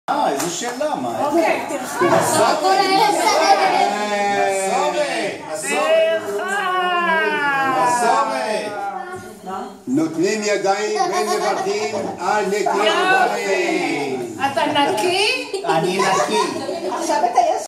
איזו שאלה, מה? אוקיי, תרחב. נותנים ידיים ומברכים על נטילת ידיים. אתה נקי? אני נקי. עכשיו אתה יש